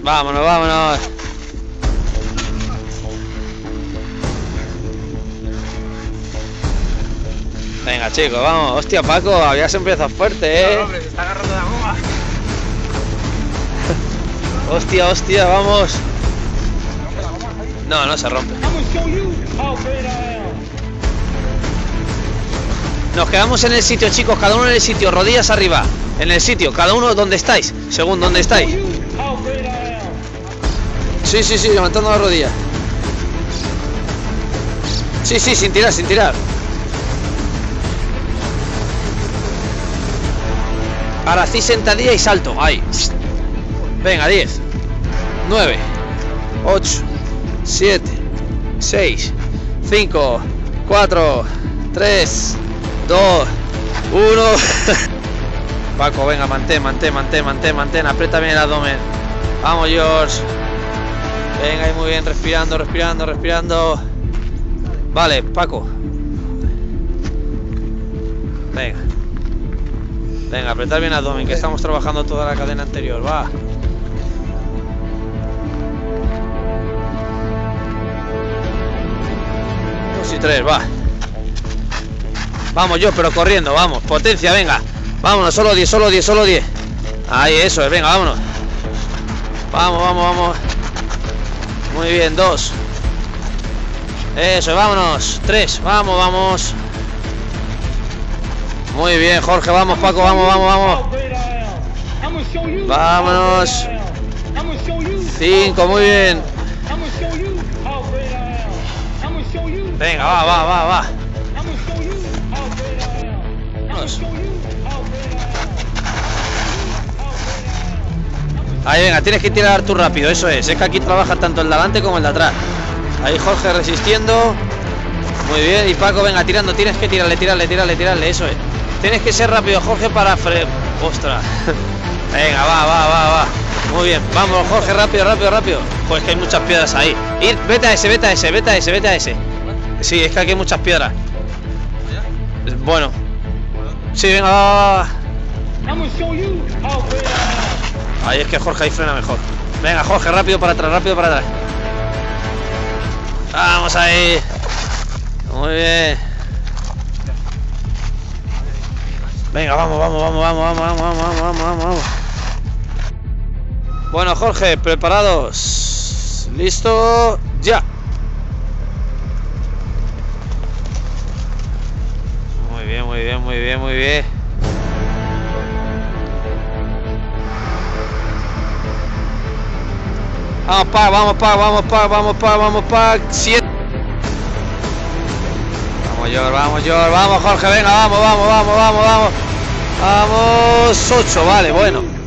Vámonos, vámonos. Venga, chicos, vamos. Hostia, Paco, habías empezado fuerte, No, hombre, se está agarrando la goma. Hostia, hostia, vamos. No, no se rompe. Nos quedamos en el sitio, chicos, cada uno en el sitio, rodillas arriba. En el sitio, cada uno donde estáis, según donde estáis. Sí, sí, sí, levantando la rodilla. Sí, sí, sin tirar, sin tirar. Ahora hacéis sentadilla y salto, ahí. Venga, 10, 9, 8, 7, 6, 5, 4, 3, 2, 1. Paco, venga, mantén, aprieta bien el abdomen. Vamos, George. Venga, y muy bien, respirando, respirando, respirando. Vale, Paco. Venga. Venga, apretar bien el abdomen, que estamos trabajando toda la cadena anterior, va. Dos y tres, va. Vamos, yo, pero corriendo, vamos, potencia, venga. Vámonos, solo 10, solo 10, solo 10. Ahí, eso es, venga, vámonos. Vamos, vamos, vamos. Muy bien, 2. Eso, vámonos. 3, vamos, vamos. Muy bien, Jorge, vamos, Paco, vamos, vamos, vamos. Vámonos. 5, muy bien. Venga, va, va, va, va. Vamos. Ahí, venga, tienes que tirar tú rápido, eso es que aquí trabaja tanto el de adelante como el de atrás. Ahí Jorge resistiendo. Muy bien, y Paco, venga, tirando, tienes que tirarle, tirarle, tirarle, tirarle, eso es. Tienes que ser rápido, Jorge, para ostras. Venga, va, va, va, va. Muy bien, vamos, Jorge, rápido, rápido, rápido. Pues que hay muchas piedras ahí. Ir, vete a ese, vete a ese, vete a ese, vete a ese. Sí, es que aquí hay muchas piedras. Bueno. Sí, venga, va, va, va. Ahí es que Jorge ahí frena mejor. Venga, Jorge, rápido para atrás, rápido para atrás. Vamos ahí. Muy bien. Venga, vamos, vamos, vamos, vamos, vamos, vamos, vamos, vamos, vamos, vamos. Bueno, Jorge, preparados. Listo, ya. Muy bien, muy bien, muy bien, muy bien. Vamos, Pac, vamos, Pac, vamos, Pac, vamos, Pac, vamos, Pac. 7. Vamos, George, vamos, Jorge, venga, vamos, vamos, vamos, vamos, vamos. Vamos, 8, vale, bueno.